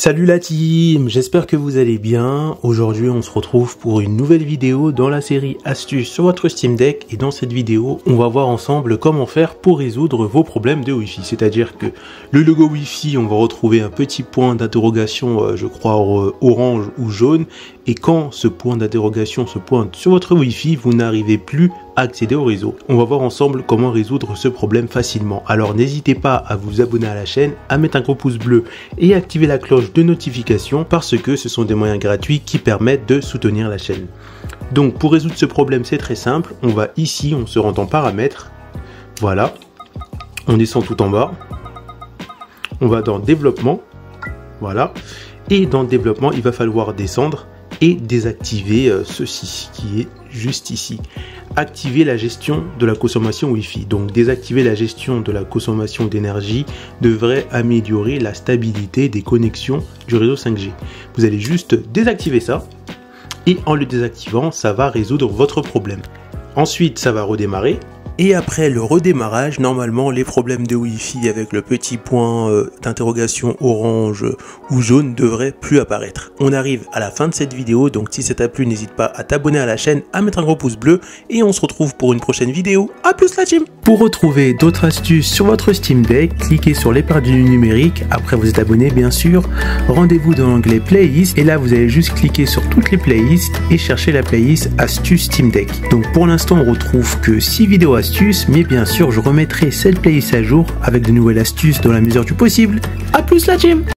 Salut la team, j'espère que vous allez bien. Aujourd'hui on se retrouve pour une nouvelle vidéo dans la série astuces sur votre Steam Deck, et dans cette vidéo on va voir ensemble comment faire pour résoudre vos problèmes de Wi-Fi. C'est-à-dire que le logo Wi-Fi, on va retrouver un petit point d'interrogation, je crois orange ou jaune, et quand ce point d'interrogation se pointe sur votre Wi-Fi, vous n'arrivez plus à accéder au réseau. On va voir ensemble comment résoudre ce problème facilement. Alors n'hésitez pas à vous abonner à la chaîne, à mettre un gros pouce bleu et activer la cloche de notification, parce que ce sont des moyens gratuits qui permettent de soutenir la chaîne. Donc pour résoudre ce problème, c'est très simple. On va ici, on se rend en paramètres, voilà, on descend tout en bas, on va dans développement, voilà, et dans développement il va falloir descendre et désactiver ceci qui est juste ici. Activer la gestion de la consommation Wi-Fi. Donc désactiver la gestion de la consommation d'énergie devrait améliorer la stabilité des connexions du réseau 5G. Vous allez juste désactiver ça, et en le désactivant, ça va résoudre votre problème. Ensuite, ça va redémarrer. Et après le redémarrage, normalement les problèmes de Wi-Fi avec le petit point d'interrogation orange ou jaune devraient plus apparaître. On arrive à la fin de cette vidéo, donc si ça t'a plu, n'hésite pas à t'abonner à la chaîne, à mettre un gros pouce bleu, et on se retrouve pour une prochaine vidéo. A plus la team! Pour retrouver d'autres astuces sur votre Steam Deck, cliquez sur l'épingle du numérique, après vous êtes abonné bien sûr, rendez-vous dans l'onglet playlist, et là vous allez juste cliquer sur toutes les playlists et chercher la playlist astuces Steam Deck. Donc pour l'instant on retrouve que 6 vidéos astuces, mais bien sûr je remettrai cette playlist à jour avec de nouvelles astuces dans la mesure du possible. A plus la team!